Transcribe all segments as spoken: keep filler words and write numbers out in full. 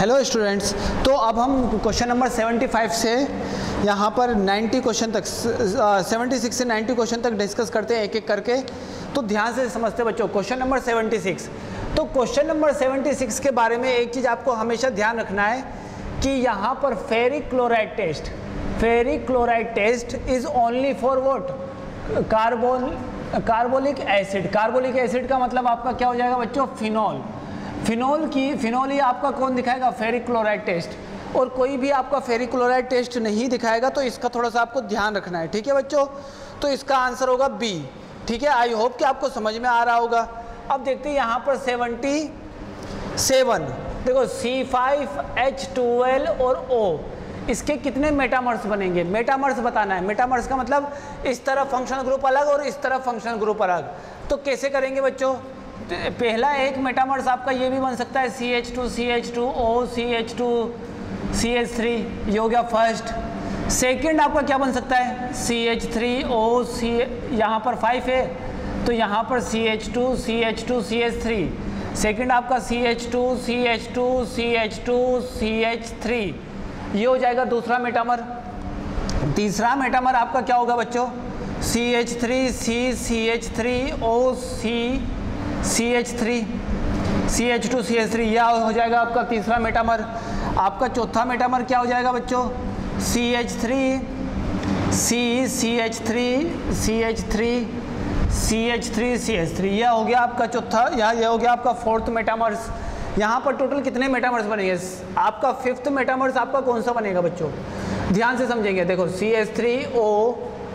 Hello students, तो अब हम क्वेश्चन नंबर पचहत्तर से यहाँ पर नब्बे क्वेश्चन तक छिहत्तर से नब्बे क्वेश्चन तक डिस्कस करते हैं एक एक करके। तो ध्यान से समझते बच्चों, क्वेश्चन नंबर छिहत्तर। तो क्वेश्चन नंबर छिहत्तर के बारे में एक चीज़ आपको हमेशा ध्यान रखना है कि यहाँ पर ferric chloride test ferric chloride test is only for what? Carbon carbolic acid. Carbolic acid का मतलब आपका क्या हो जाएगा बच्चों? फिनॉल। फिनॉल की फिनॉल ही आपका कौन दिखाएगा? Ferric chloride test. और कोई भी आपका फेरिक क्लोराइड टेस्ट नहीं दिखाएगा, तो इसका थोड़ा सा आपको ध्यान रखना है, ठीक है बच्चों। तो इसका आंसर होगा बी, ठीक है। आई होप कि आपको समझ में आ रहा होगा। अब देखते हैं यहाँ पर सतहत्तर, देखो सी फाइव एच ट्वेल्व और O, इसके कितने मेटामर्स बनेंगे? मेटामर्स बताना है। मेटामर्स का मतलब इस तरफ फंक्शनल ग्रुप अलग और इस तरफ फंक्शनल ग्रुप अलग। तो कैसे करेंगे बच्चों? पहला एक मेटामर्स आपका ये भी बन सकता है C H two C H two O C H two C H three, ये हो गया फर्स्ट। सेकंड आपका क्या बन सकता है? सी एच थ्री ओ सी, यहाँ पर फाइव है तो यहाँ पर C H two C H two C H three. Second आपका C H two C H two C H two C H three, ये हो जाएगा दूसरा मेटामर। तीसरा मेटामर आपका क्या होगा बच्चों? C H three C C H three O C C H three C H two C H three, यह हो जाएगा आपका तीसरा मेटामर। आपका चौथा मेटामर क्या हो जाएगा बच्चों? C H three C C H three C H three C H three C H three, यह हो गया आपका चौथा। यह यह हो गया आपका फोर्थ मेटामर्स। यहाँ पर टोटल कितने मेटामर्स बनेंगे? आपका फिफ्थ मेटामर्स आपका कौन सा बनेगा बच्चों? ध्यान से समझेंगे। देखो सी एच थ्री ओ,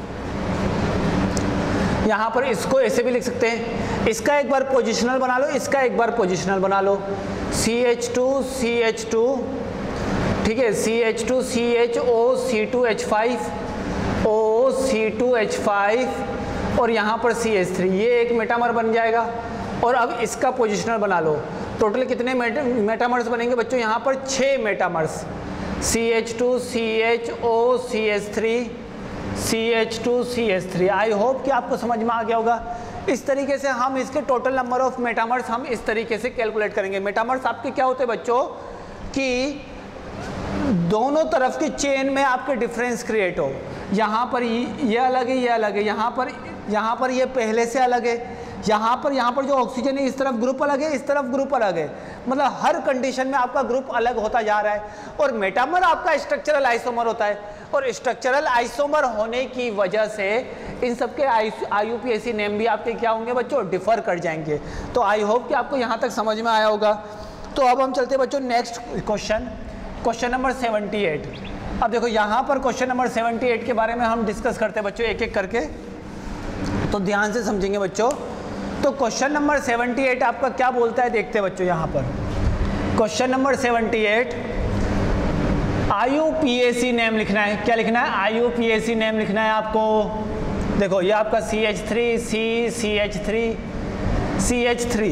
यहाँ पर इसको ऐसे भी लिख सकते हैं, इसका एक बार पोजिशनल बना लो, इसका एक बार पोजिशनल बना लो। C H two C H two, ठीक है, C H two C H O C two H five O C two H five और यहाँ पर सी एच थ्री, ये एक मेटामर बन जाएगा। और अब इसका पोजिशनल बना लो। टोटल कितने मेटामर्स बनेंगे बच्चों? यहाँ पर छः metamers, C H two C H O C H three C H two C H three. I hope कि आपको समझ में आ गया होगा। इस तरीके से हम इसके टोटल नंबर ऑफ मेटामर्स हम इस तरीके से कैलकुलेट करेंगे। मेटामर्स आपके क्या होते हैं बच्चों कि दोनों तरफ की चेन में आपके डिफरेंस क्रिएट हो। यहाँ पर ये अलग है, ये अलग है, यहाँ पर यहाँ पर ये पहले से अलग है, यहाँ पर यहाँ पर जो ऑक्सीजन है इस तरफ ग्रुप अलग है, इस तरफ ग्रुप अलग है। मतलब हर कंडीशन में आपका ग्रुप अलग होता जा रहा है। और मेटामर आपका स्ट्रक्चरल आइसोमर होता है, और स्ट्रक्चरल आइसोमर होने की वजह से इन सबके I U P A C name भी आपके क्या होंगे बच्चों? डिफर कर जाएंगे। तो आई होप कि आपको यहाँ तक समझ में आया होगा। तो अब हम चलते हैं बच्चों नेक्स्ट क्वेश्चन, क्वेश्चन नंबर अठहत्तर। अब देखो यहाँ पर क्वेश्चन नंबर अठहत्तर के बारे में हम डिस्कस करते हैं बच्चों एक एक करके, तो ध्यान से समझेंगे बच्चों। तो क्वेश्चन नंबर अठहत्तर आपका क्या बोलता है देखते हैं बच्चों। यहाँ पर क्वेश्चन नंबर अठहत्तर, I U P A C name लिखना है। क्या लिखना है? I U P A C name लिखना है आपको। देखो ये आपका C H three C C H three C H three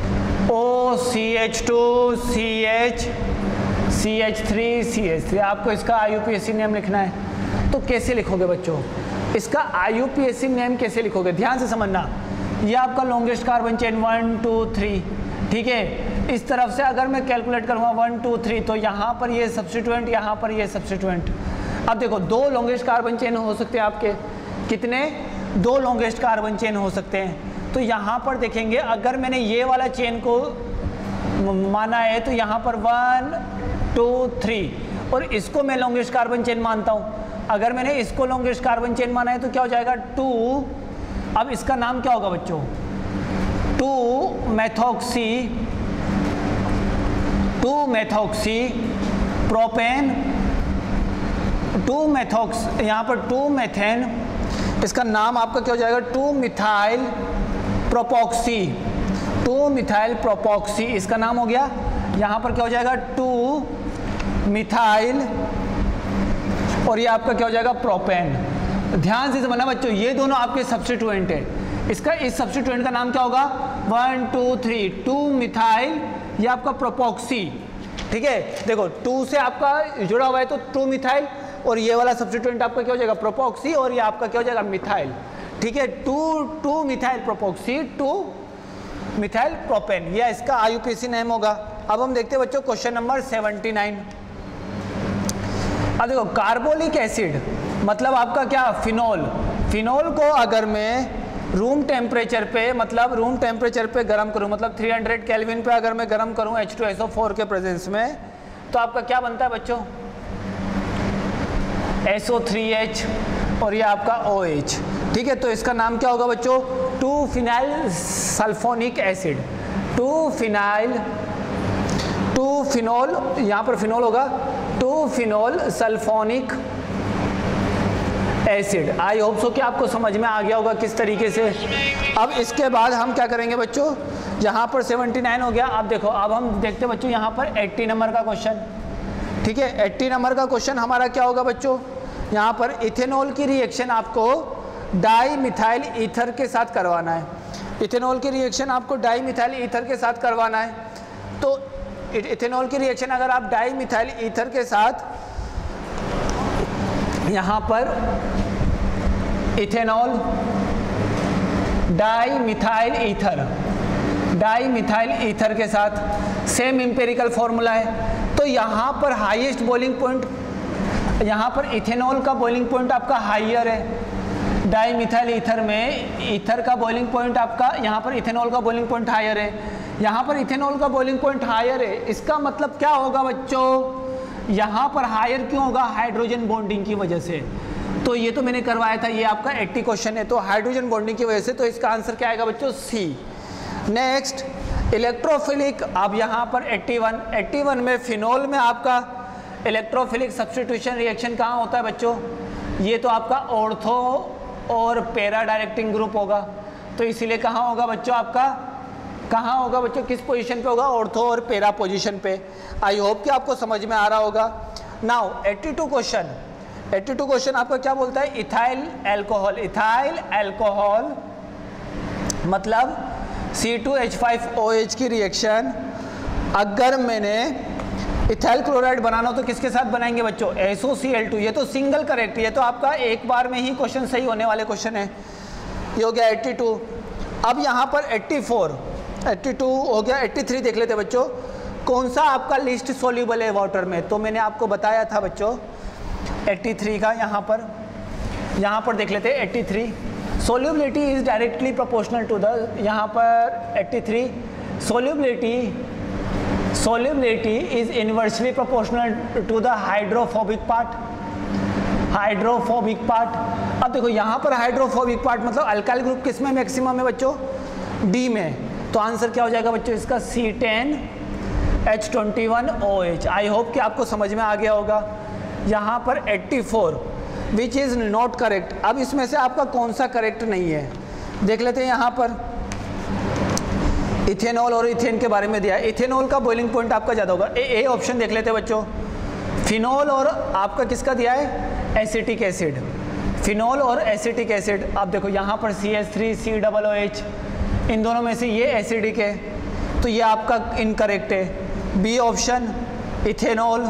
O C H two C H C H three C H three, आपको इसका I U P A C name लिखना है। तो कैसे लिखोगे बच्चों? इसका I U P A C name कैसे लिखोगे? ध्यान से समझना। ये आपका longest carbon chain one two three, ठीक है। इस तरफ से अगर मैं कैलकुलेट करूँगा वन टू थ्री, तो यहाँ पर ये सब्स्टिट्यूएंट, यहाँ पर ये सब्स्टिट्यूएंट। अब देखो दो लॉन्गेस्ट कार्बन चेन हो सकते हैं आपके, कितने? दो लॉन्गेस्ट कार्बन चेन हो सकते हैं। तो यहाँ पर देखेंगे, अगर मैंने ये वाला चेन को माना है तो यहाँ पर वन टू थ्री, और इसको मैं लॉन्गेस्ट कार्बन चेन मानता हूँ। अगर मैंने इसको लॉन्गेस्ट कार्बन चेन माना है तो क्या हो जाएगा? टू। अब इसका नाम क्या होगा बच्चों? Two methoxy two methoxy propane, two methox, यहाँ पर टू मेथेन, इसका नाम आपका क्या हो जाएगा? Two methyl propoxy two methyl propoxy, इसका नाम हो गया। यहाँ पर क्या हो जाएगा? टू मिथाइल, और ये आपका क्या हो जाएगा? प्रोपेन। ध्यान से समझना बच्चों, ये दोनों आपके सब्स्टिट्यूएंट है। इसका इस सब्स्टिट्यूएंट का नाम क्या होगा? One two three two methyl, ये आपका प्रोपॉक्सी, ठीक है। देखो टू से आपका जुड़ा हुआ है तो टू मिथाइल, और ये वाला सब्स्टिट्यूएंट आपका क्या हो जाएगा? प्रोपॉक्सी, और ये आपका क्या हो जाएगा? मिथाइल, ठीक है। Two two methyl propoxy two methyl propane, यह इसका I U P A C name होगा। अब हम देखते हैं बच्चों क्वेश्चन नंबर सेवेंटी नाइन। अब देखो कार्बोलिक एसिड मतलब आपका क्या, फिनोल। फिनोल को अगर मैं रूम टेम्परेचर पे मतलब रूम टेम्परेचर पे गर्म करूं, मतलब थ्री हंड्रेड केल्विन पे अगर मैं गर्म करूं H two S O four के प्रेजेंस में, तो आपका क्या बनता है बच्चों, एस ओ थ्री एच और ये आपका ओ एच। ठीक है, तो इसका नाम क्या होगा बच्चों, two phenyl sulphonic acid. Two phenyl two phenol, यहाँ पर फिनोल होगा, two phenol sulphonic acid. I hope so कि आपको समझ में आ गया होगा किस तरीके से। अब इसके बाद हम क्या करेंगे बच्चों, यहाँ पर सेवेंटी नाइन हो गया। अब देखो अब हम देखते हैं बच्चों यहाँ पर एट्टी नंबर का क्वेश्चन। ठीक है, एट्टी नंबर का क्वेश्चन हमारा क्या होगा बच्चों, यहाँ पर इथेनॉल की रिएक्शन आपको डाई मिथाइल ईथर के साथ करवाना है। इथेनॉल की रिएक्शन आपको डाई मिथाइल ईथर के साथ करवाना है। तो इथेनॉल की रिएक्शन अगर आप डाई मिथाइल ईथर के साथ, यहाँ पर ethanol di methyl ether, di methyl ether के साथ सेम इंपेरिकल फॉर्मूला है। तो यहाँ पर हाईएस्ट बॉइलिंग पॉइंट, यहाँ पर इथेनॉल का बॉइलिंग पॉइंट आपका हाइयर है, डाई मिथाइल ईथर में ईथर का बॉइलिंग पॉइंट आपका, यहाँ पर इथेनॉल का बॉइलिंग पॉइंट हाइयर है, यहाँ पर इथेनॉल का बॉइलिंग पॉइंट हाइयर है। इसका मतलब क्या होगा बच्चों, यहाँ पर हायर क्यों होगा, हाइड्रोजन बॉन्डिंग की वजह से। तो ये तो मैंने करवाया था, ये आपका एट्टी क्वेश्चन है, तो हाइड्रोजन बॉन्डिंग की वजह से, तो इसका आंसर क्या आएगा बच्चों, सी। नेक्स्ट इलेक्ट्रोफिलिक, अब यहाँ पर एट्टी वन, एट्टी वन में फिनोल में आपका इलेक्ट्रोफिलिक सब्स्टिट्यूशन रिएक्शन कहाँ होता है बच्चों, ये तो आपका ऑर्थो और पैरा डायरेक्टिंग ग्रुप होगा। तो इसीलिए कहाँ होगा बच्चों, आपका कहाँ होगा बच्चों, किस पोजीशन पे होगा, ऑर्थो और पैरा पोजीशन पे। आई होप कि आपको समझ में आ रहा होगा। Now eighty two question, eighty two question आपका क्या बोलता है, इथाइल एल्कोहल। इथाइल एल्कोहल मतलब C two H five O H की रिएक्शन अगर मैंने इथाइल क्लोराइड बनाना हो तो किसके साथ बनाएंगे बच्चों, S O C L two. ये तो सिंगल करेक्ट, ये तो आपका एक बार में ही क्वेश्चन सही होने वाले क्वेश्चन है। ये हो गया एट्टी टू। अब यहाँ पर एट्टी फोर, एट्टी टू हो गया, एट्टी थ्री देख लेते बच्चों, कौन सा आपका लिस्ट सोल्यूबल है वाटर में। तो मैंने आपको बताया था बच्चों एट्टी थ्री का, यहाँ पर यहाँ पर देख लेते हैं eighty three, solubility is directly proportional to the, यहाँ पर eighty three solubility solubility is inversely proportional to the hydrophobic part, hydrophobic part. अब देखो यहाँ पर हाइड्रोफोबिक पार्ट मतलब अल्काइल ग्रुप किस में मैक्सिमम है बच्चों, डी में। तो आंसर क्या हो जाएगा बच्चों इसका, C ten H twenty one O H. I hope कि आपको समझ में आ गया होगा। यहाँ पर eighty four which is not correct. अब इसमें से आपका कौन सा करेक्ट नहीं है, देख लेते हैं। यहाँ पर इथेनॉल और इथेन के बारे में दिया है, इथेनॉल का बॉइलिंग पॉइंट आपका ज़्यादा होगा। ए, ए ऑप्शन देख लेते हैं बच्चों। फिनोल और आपका किसका दिया है, एसिटिक एसिड, फिनोल और एसिटिक एसिड। आप देखो यहाँ पर C H three C double O H, इन दोनों में से ये एसिडिक है, तो ये आपका इनकरेक्ट है। बी ऑप्शन इथेनॉल,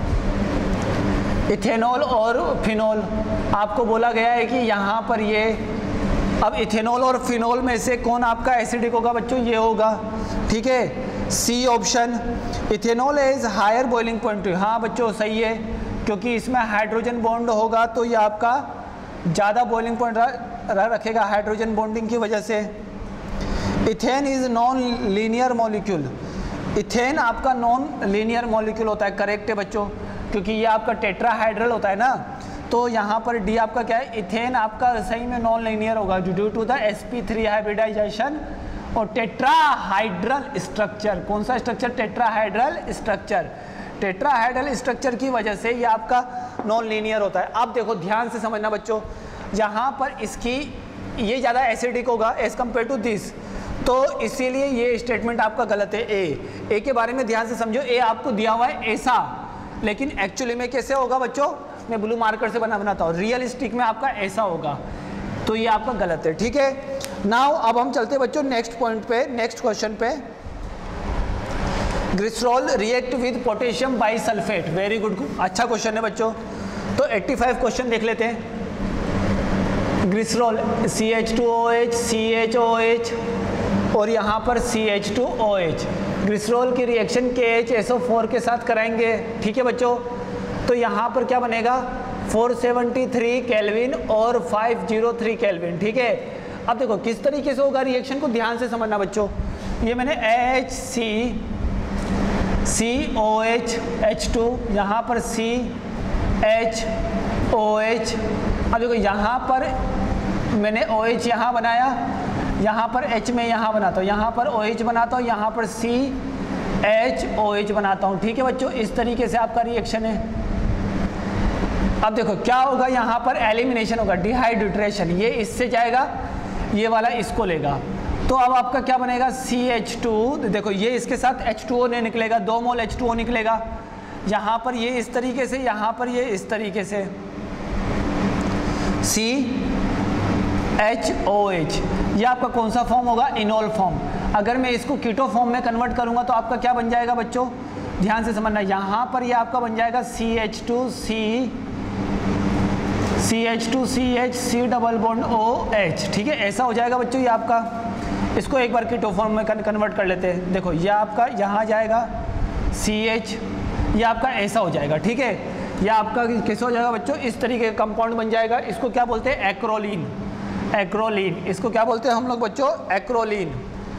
इथेनॉल और फिनोल आपको बोला गया है कि यहाँ पर ये, अब इथेनॉल और फिनोल में से कौन आपका एसिडिक होगा बच्चों, ये होगा। ठीक है, C option ethanol is higher boiling point. हाँ बच्चों सही है, क्योंकि इसमें हाइड्रोजन बॉन्ड होगा तो ये आपका ज़्यादा बॉइलिंग पॉइंट रखेगा हाइड्रोजन बॉन्डिंग की वजह से। Ethane is non linear molecule, ethane आपका नॉन लीनियर मॉलिक्यूल होता है, करेक्ट है बच्चों, क्योंकि ये आपका टेट्राहाइड्रल होता है ना। तो यहाँ पर डी आपका क्या है, इथेन आपका सही में नॉन लीनियर होगा due to the S P three hybridization और टेट्राहाइड्रल स्ट्रक्चर। कौन सा structure, tetrahedral structure. Tetrahedral structure की वजह से ये आपका नॉन लीनियर होता है। अब देखो ध्यान से समझना बच्चों, यहाँ पर इसकी ये ज़्यादा एसिडिक होगा एज कम्पेयर टू दिस, तो इसीलिए ये स्टेटमेंट आपका गलत है। ए ए के बारे में ध्यान से समझो, ए आपको दिया हुआ है ऐसा, लेकिन एक्चुअली में कैसे होगा बच्चों, मैं ब्लू मार्कर से बना बनाता हूँ, रियलिस्टिक में आपका ऐसा होगा, तो ये आपका गलत है। ठीक है, नाउ अब हम चलते हैं बच्चों नेक्स्ट पॉइंट पे, नेक्स्ट क्वेश्चन पे। Glycerol react with potassium bisulphate, very good, अच्छा क्वेश्चन है बच्चों। तो पचासी क्वेश्चन देख लेते हैं। Glycerol C H two O H C H O H और यहाँ पर C H two O H, glycerol की reaction K H S O four के साथ कराएंगे। ठीक है बच्चों, तो यहाँ पर क्या बनेगा फोर सेवेंटी थ्री केल्विन और फाइव ज़ीरो थ्री केल्विन। ठीक है, अब देखो किस तरीके से होगा रिएक्शन को ध्यान से समझना बच्चों। ये मैंने H C C O H H two, यहाँ पर सी एच ओ एच, अब देखो यहाँ पर मैंने ओ एच यहाँ बनाया, यहाँ पर H में यहाँ बनाता हूँ, यहाँ पर ओ एच बनाता हूँ, यहाँ पर सी एच ओ एच बनाता हूँ। ठीक है बच्चों, इस तरीके से आपका रिएक्शन है। अब देखो क्या होगा, यहाँ पर एलिमिनेशन होगा, डिहाइड्रेशन, ये इससे जाएगा, ये वाला इसको लेगा, तो अब आपका क्या बनेगा सी एच टू, देखो ये इसके साथ एच टू ओ नहीं निकलेगा, दो मोल एच टू ओ निकलेगा, यहाँ पर ये इस तरीके से, यहाँ पर ये इस तरीके से, सी एच ओ एच, ये आपका कौन सा फॉर्म होगा, इनोल फॉर्म। अगर मैं इसको कीटो फॉर्म में कन्वर्ट करूंगा तो आपका क्या बन जाएगा बच्चों, ध्यान से समझना, यहाँ पर ये आपका बन जाएगा C H two C C H two C H C double bond O H. ठीक है, ऐसा हो जाएगा बच्चों ये आपका। इसको एक बार कीटो फॉर्म में कन्वर्ट कर लेते हैं। देखो ये आपका यहाँ जाएगा सी एच, ये आपका ऐसा हो जाएगा। ठीक है, यह आपका कैसे हो जाएगा बच्चों, इस तरीके का कंपाउंड बन जाएगा। इसको क्या बोलते हैं, एक्रोलीन। एक्रोलीन, इसको क्या बोलते हैं हम लोग बच्चों, एक्रोलीन।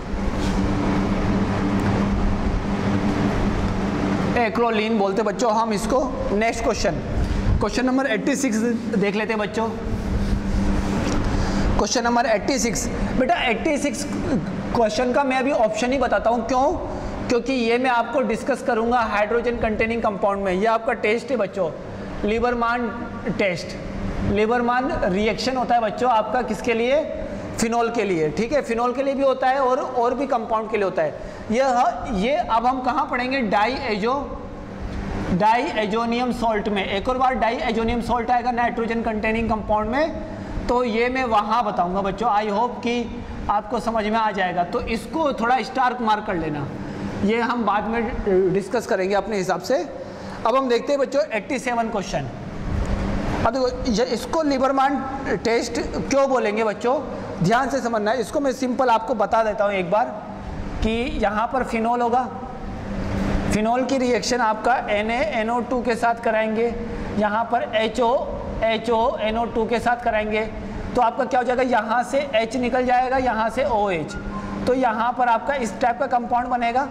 एक्रोलीन बोलते बच्चों हम इसको। नेक्स्ट क्वेश्चन, क्वेश्चन नंबर छियासी देख लेते हैं बच्चों। क्वेश्चन नंबर छियासी, बेटा छियासी क्वेश्चन का मैं अभी ऑप्शन ही बताता हूँ, क्यों, क्योंकि ये मैं आपको डिस्कस करूंगा हाइड्रोजन कंटेनिंग कंपाउंड में। ये आपका टेस्ट है बच्चों, लीबरमान टेस्ट। लीबरमान रिएक्शन होता है बच्चों आपका किसके लिए, फिनोल के लिए। ठीक है, फिनोल के लिए भी होता है और और भी कंपाउंड के लिए होता है। ये ये अब हम कहाँ पढ़ेंगे, di azo di azonium salt में। एक और बार डाई एजोनियम सॉल्ट आएगा नाइट्रोजन कंटेनिंग कंपाउंड में, तो ये मैं वहाँ बताऊँगा बच्चों। आई होप कि आपको समझ में आ जाएगा, तो इसको थोड़ा स्टार मार्क कर लेना, ये हम बाद में डिस्कस करेंगे अपने हिसाब से। अब हम देखते हैं बच्चों सत्तासी क्वेश्चन। अब देखो इसको लीबरमान टेस्ट क्यों बोलेंगे बच्चों, ध्यान से समझना है। इसको मैं सिंपल आपको बता देता हूँ एक बार कि यहाँ पर फिनोल होगा, फिनोल की रिएक्शन आपका N A N O two के साथ कराएंगे, यहाँ पर H O H O N O two के साथ कराएंगे, तो आपका क्या हो जाएगा, यहाँ से H निकल जाएगा, यहाँ से ओ एच, तो यहाँ पर आपका इस टाइप का कंपाउंड बनेगा।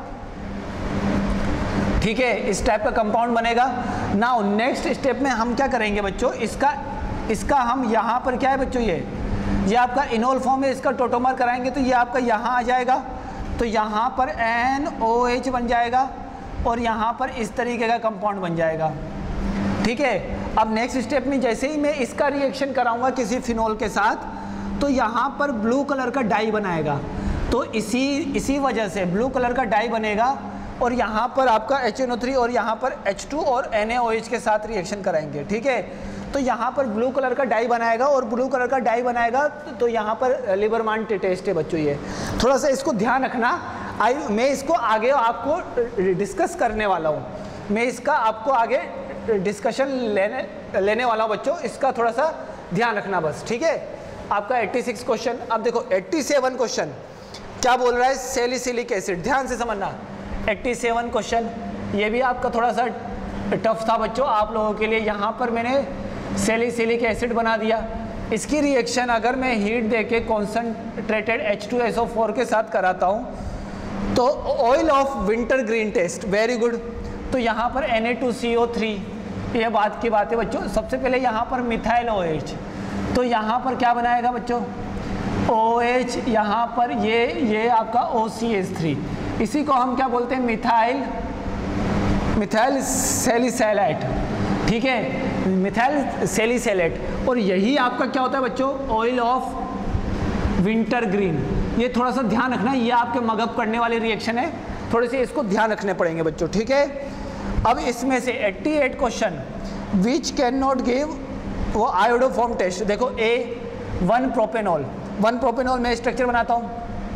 ठीक है, इस टाइप का कंपाउंड बनेगा। नाउ नेक्स्ट स्टेप में हम क्या करेंगे बच्चों, इसका इसका हम यहाँ पर क्या है बच्चों, ये ये आपका इनोल फॉर्म है, इसका टोटोमर कराएंगे, तो ये आपका यहाँ आ जाएगा, तो यहाँ पर एन ओ एच बन जाएगा और यहाँ पर इस तरीके का कंपाउंड बन जाएगा। ठीक है, अब नेक्स्ट स्टेप में जैसे ही मैं इसका रिएक्शन कराऊंगा किसी फिनोल के साथ, तो यहाँ पर ब्लू कलर का डाई बनाएगा, तो इसी इसी वजह से ब्लू कलर का डाई बनेगा और यहाँ पर आपका एच एन ओ थ्री और यहाँ पर एच टू और एन ए ओ एच के साथ रिएक्शन कराएंगे। ठीक है, तो यहाँ पर ब्लू कलर का डाई बनाएगा और ब्लू कलर का डाई बनाएगा, तो यहाँ पर लीबरमान टेस्ट है बच्चों। ये थोड़ा सा इसको ध्यान रखना। आई मैं इसको आगे आपको डिस्कस करने वाला हूँ, मैं इसका आपको आगे डिस्कशन लेने लेने वाला हूँ बच्चों, इसका थोड़ा सा ध्यान रखना बस। ठीक है, आपका छियासी क्वेश्चन। अब देखो सत्तासी क्वेश्चन क्या बोल रहा है, सैलिसिलिक एसिड, ध्यान से समझना। सत्तासी क्वेश्चन ये भी आपका थोड़ा सा टफ था बच्चों आप लोगों के लिए। यहाँ पर मैंने सैलिसिलिक एसिड बना दिया, इसकी रिएक्शन अगर मैं हीट देके concentrated H two S O four के साथ कराता हूँ, तो oil of winter green test, very good. तो यहाँ पर N A two C O three, ये बात की बात है बच्चों। सबसे पहले यहाँ पर मिथाइल ओ एच, तो यहाँ पर क्या बनाएगा बच्चों, ओ एच, यहाँ पर ये ये आपका ओ सी एच थ्री, इसी को हम क्या बोलते हैं, मिथाइल मिथाइल सैलिसैलाइड। ठीक है, मिथाइल सैलिसैलाइड। और यही आपका क्या होता है बच्चों, ऑयल ऑफ विंटर ग्रीन। ये थोड़ा सा ध्यान रखना, ये आपके मगअप करने वाली रिएक्शन है, थोड़े से इसको ध्यान रखने पड़ेंगे बच्चों। ठीक है, अब इसमें से अट्ठासी question which can not give वो आयोडोफॉर्म टेस्ट। देखो A one propanol, one propanol में स्ट्रक्चर बनाता हूँ,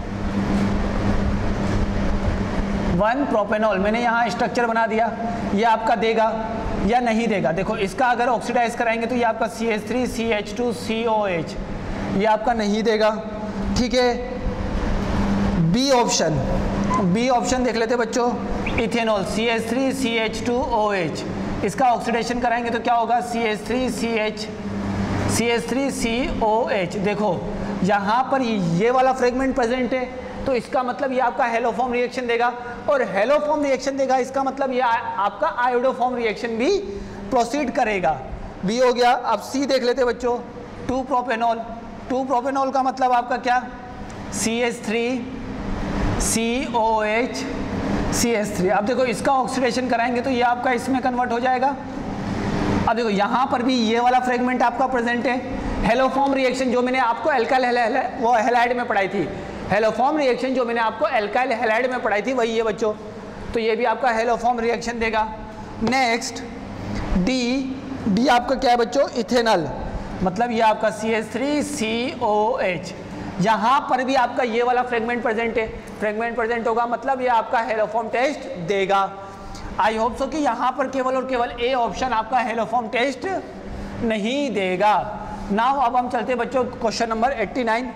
वन प्रोपेनॉल मैंने यहाँ स्ट्रक्चर बना दिया, ये आपका देगा या नहीं देगा। देखो इसका अगर ऑक्सीडाइज कराएंगे तो ये आपका C H three C H two C O H, ये आपका नहीं देगा। ठीक है, बी ऑप्शन, बी ऑप्शन देख लेते बच्चों, ethanol C H three C H two O H, इसका ऑक्सीडेशन कराएंगे तो क्या होगा C H three C H C H three C O H. देखो यहाँ पर ये वाला फ्रेगमेंट प्रेजेंट है तो इसका मतलब ये आपका हेलोफॉर्म रिएक्शन देगा, और हेलोफॉर्म रिएक्शन देगा इसका मतलब ये आपका आयोडोफॉर्म रिएक्शन भी प्रोसीड करेगा। बी हो गया। अब सी देख लेते बच्चों, टू प्रोपेनॉल, टू प्रोपेनॉल का मतलब आपका क्या, C H three C O H C H three. अब देखो इसका ऑक्सीडेशन कराएंगे तो ये आपका इसमें कन्वर्ट हो जाएगा। अब देखो यहाँ पर भी ये वाला फ्रेगमेंट आपका प्रेजेंट है, हेलोफॉर्म रिएक्शन जो मैंने आपको एल्काइल वो हैलाइड में पढ़ाई थी, हेलोफॉर्म रिएक्शन जो मैंने आपको एल्काइल हैलाइड में पढ़ाई थी वही है बच्चों, तो ये भी आपका हेलोफॉर्म रिएक्शन देगा। नेक्स्ट डी, डी आपका क्या है बच्चों, इथेनॉल, मतलब ये आपका C H three C O H, यहाँ पर भी आपका ये वाला फ्रेगमेंट प्रेजेंट है, फ्रेगमेंट प्रेजेंट होगा मतलब ये आपका हेलोफॉर्म टेस्ट देगा। आई होप सो कि यहाँ पर केवल और केवल ए ऑप्शन आपका हेलोफॉर्म टेस्ट नहीं देगा। नाउ अब हम चलते बच्चों क्वेश्चन नंबर एट्टी नाइन।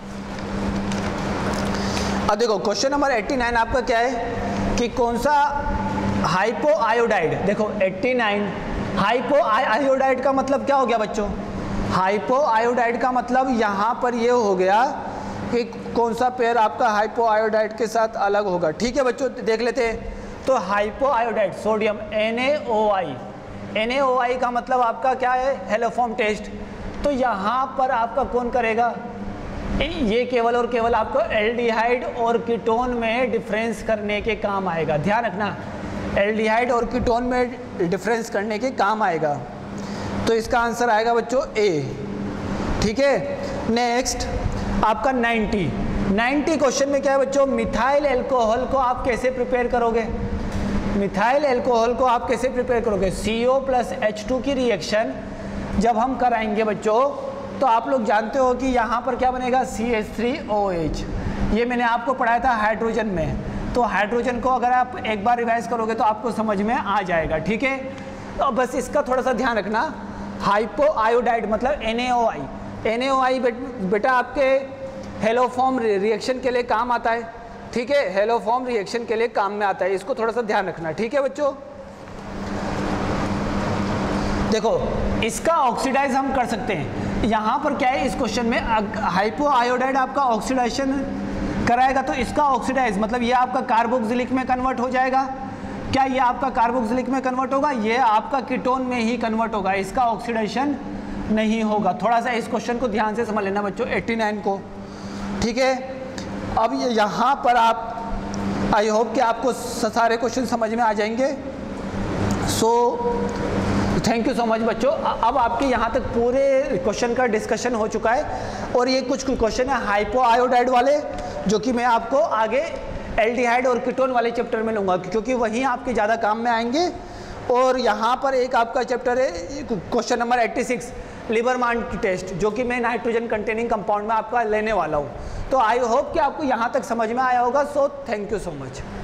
अब देखो क्वेश्चन नंबर एट्टी नाइन आपका क्या है कि कौन सा हाइपो आयोडाइड, देखो एट्टी नाइन हाइपो आयोडाइड का मतलब क्या हो गया बच्चों, हाइपो आयोडाइड का मतलब यहाँ पर ये हो गया कि कौन सा पेयर आपका हाइपो आयोडाइड के साथ अलग होगा। ठीक है बच्चों देख लेते हैं। तो hypo iodide sodium N A O I, N A O I का मतलब आपका क्या है, हेलोफॉर्म टेस्ट। तो यहाँ पर आपका कौन करेगा, ये केवल और केवल आपको एल्डिहाइड और कीटोन में डिफरेंस करने के काम आएगा। ध्यान रखना, एल्डिहाइड और कीटोन में डिफरेंस करने के काम आएगा। तो इसका आंसर आएगा बच्चों ए। ठीक है। नेक्स्ट आपका नाइन्टी, नाइन्टी क्वेश्चन में क्या है बच्चों, मिथाइल एल्कोहल को आप कैसे प्रिपेयर करोगे, मिथाइल एल्कोहल को आप कैसे प्रिपेयर करोगे, C O plus H two की रिएक्शन जब हम कराएंगे बच्चों तो आप लोग जानते हो कि यहाँ पर क्या बनेगा, C H three O H. ये मैंने आपको पढ़ाया था हाइड्रोजन में, तो हाइड्रोजन को अगर आप एक बार रिवाइज करोगे तो आपको समझ में आ जाएगा। ठीक है, तो बस इसका थोड़ा सा ध्यान रखना, हाइपो आयोडाइड मतलब N A O I, N A O I बेटा आपके हेलोफॉर्म रिएक्शन के लिए काम आता है। ठीक है, हेलोफॉर्म रिएक्शन के लिए काम में आता है, इसको थोड़ा सा ध्यान रखना। ठीक है बच्चों, देखो इसका ऑक्सीडाइज हम कर सकते हैं। यहाँ पर क्या है, इस क्वेश्चन में हाइपो आयोडाइड आपका ऑक्सीडाइजेशन कराएगा तो इसका ऑक्सीडाइज मतलब ये आपका कार्बोक्सिलिक में कन्वर्ट हो जाएगा। क्या ये आपका कार्बोक्सिलिक में कन्वर्ट होगा, ये आपका कीटोन में ही कन्वर्ट होगा, इसका ऑक्सीडेशन नहीं होगा। थोड़ा सा इस क्वेश्चन को ध्यान से समझ लेना बच्चों, एट्टी नाइन को। ठीक है, अब ये यहाँ पर आप आई होप कि आपको सारे क्वेश्चन समझ में आ जाएंगे। So thank you so much बच्चों। अब आपके यहाँ तक पूरे क्वेश्चन का डिस्कशन हो चुका है और ये कुछ क्वेश्चन है हाइपो आयोडाइड वाले जो कि मैं आपको आगे एल्डिहाइड और कीटोन वाले चैप्टर में लूँगा क्योंकि वहीं आपके ज़्यादा काम में आएंगे। और यहाँ पर एक आपका चैप्टर है question number eighty six Liebermann test जो कि मैं नाइट्रोजन कंटेनिंग कंपाउंड में आपका लेने वाला हूँ। तो आई होप कि आपको यहाँ तक समझ में आया होगा। So thank you so much.